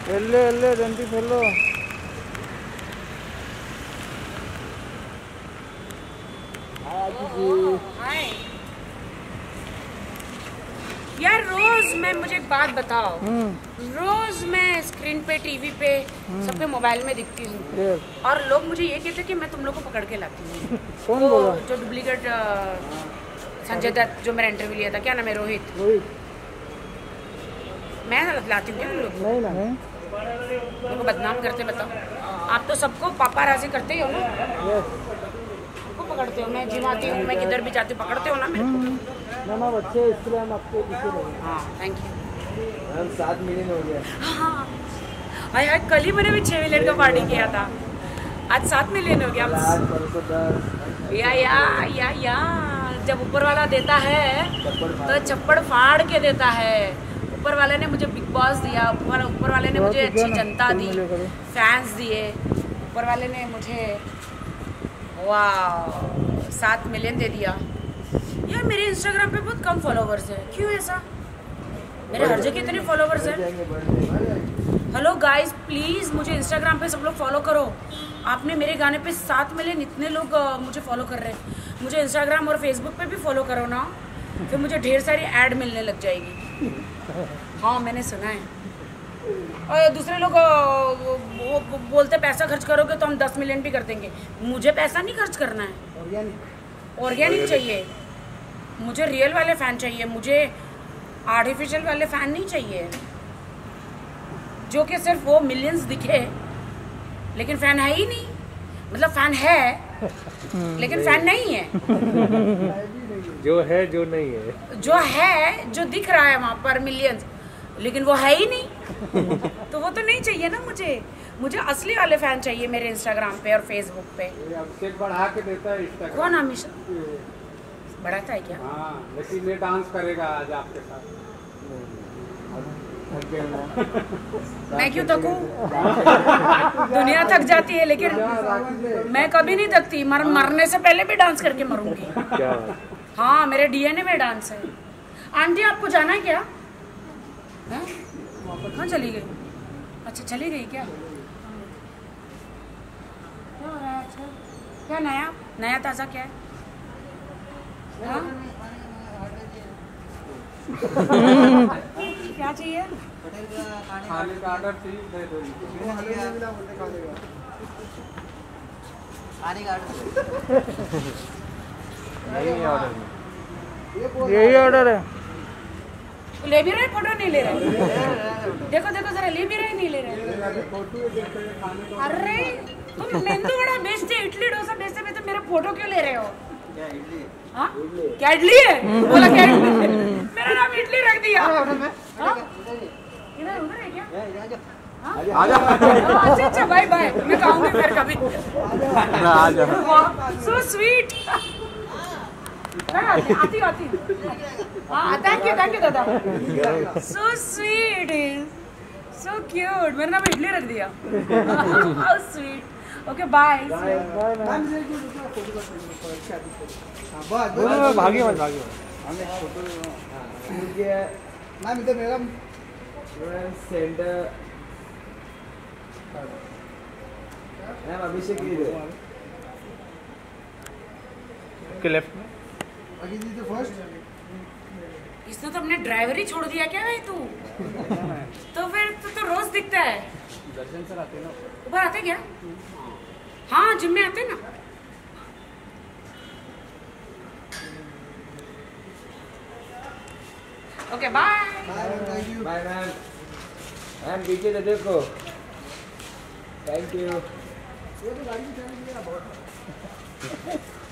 ಎಲ್ಲಿ ರಂಟಿ ಫೆಲ್ಲೋ यार रोज मैं मुझे एक बात बताओ, रोज मैं स्क्रीन पे टीवी पे सबके मोबाइल में दिखती हूँ और लोग मुझे ये कहते हैं कि मैं तुम लोग को पकड़ के लाती हूँ। कौन बोला? जो डुप्लीकेट संजय दत्त जो मेरा इंटरव्यू लिया था, क्या नाम है, रोहित। मैं लाती हूँ क्या तुम लोग? नहीं लोगों को बदनाम करते, बताओ। आप तो सबको पापाराजी करते ही हो ना, सबको पकड़ते हो। मैं जिम आती हूँ, मैं किधर भी जाती हूँ, पकड़ते हो ना मेरे को। मैम आप अच्छे, इसलिए हम आपके पीछे रहे। हाँ थैंक यू मैम 7 मिलियन हो गया। हाँ यार, कल ही मैंने भी 6 मिलियन का पार्टी किया था, आज 7 मिलियन हो गया। या जब ऊपर वाला देता है तो चप्पड़ फाड़ के देता है। ऊपर वाले ने मुझे बिग बॉस दिया, ऊपर वाले ने मुझे अच्छी जनता दी, फैंस दिए, ऊपर वाले ने मुझे वाह 7 मिलियन दे दिया। यार मेरे इंस्टाग्राम पे बहुत कम फॉलोवर्स है, क्यों ऐसा? मेरे हर जगह इतने फॉलोवर्स हैं। हेलो गाइस, प्लीज़ मुझे इंस्टाग्राम पे सब लोग फॉलो करो। आपने मेरे गाने पे 7 मिलियन इतने लोग मुझे फॉलो कर रहे हैं। मुझे इंस्टाग्राम और फेसबुक पे भी फॉलो करो ना, फिर मुझे ढेर सारी ऐड मिलने लग जाएगी। हाँ मैंने सुना है। और दूसरे लोग बोलते पैसा खर्च करोगे तो हम 10 मिलियन भी कर देंगे। मुझे पैसा नहीं खर्च करना है, ऑर्गेनिक चाहिए मुझे, रियल वाले फ़ैन चाहिए मुझे, आर्टिफिशियल वाले फ़ैन नहीं चाहिए जो कि सिर्फ वो मिलियंस दिखे लेकिन फ़ैन है ही नहीं। मतलब फ़ैन है लेकिन फ़ैन नहीं है। जो है जो नहीं है, जो है जो दिख रहा है वहाँ पर मिलियंस, लेकिन वो है ही नहीं। तो वो तो नहीं चाहिए ना मुझे असली वाले फ़ैन चाहिए मेरे इंस्टाग्राम पे और फेसबुक पे। अभिषेक बढ़ा के देता है इंस्टाग्राम। कौन अमित बढ़ाता है क्या? हाँ लेकिन ये डांस करेगा आज आपके साथ। मैं क्यों थकूं? दुनिया थक जाती है लेकिन मैं कभी नहीं थकती। मरने से पहले भी डांस करके मरूंगी। हाँ मेरे डीएनए में डांस है। आंटी आपको जाना है क्या? कहाँ चली गई? अच्छा चली गई क्या? क्या नया ताज़ा क्या है? हाँ? क्या चाहिए? खाने का ऑर्डर चाहिए। यही ऑर्डर है। ले भी रहे, फोटो नहीं ले रहे। देखो जरा, ले भी रहे नहीं ले रहे। अरे तुम मेंदू वड़ा बेचते, इडली डोसा बेचते मेरा फोटो क्यों ले रहे हो? हाँ क्या इडली है? बोला क्या इडली? मेरा नाम इडली रख दिया। इधर उधर है क्या? अच्छा बाय बाय, मैं खाऊंगी फिर कभी। So sweet. आती हाँ थैंक यू दादा। So sweet, so cute. मेरा नाम इडली रख दिया। How sweet. Okay bye. भागी मत मैम इधर मेरा सेंटर मैम अभिषेक के लेफ्ट में। इसने तो अपने ड्राइवर ही छोड़ दिया क्या भाई तू? तो फिर तो रोज दिखता है। दर्शन सर आते ना ऊपर आते क्या? हाँ जिम में आते ना। Okay bye. Bye ma'am. Ma'am पीछे से देखो। Thank you.